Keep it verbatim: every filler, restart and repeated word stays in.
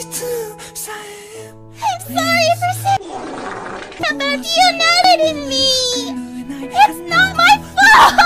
sorry for saying about you not letting me. It's not my fault.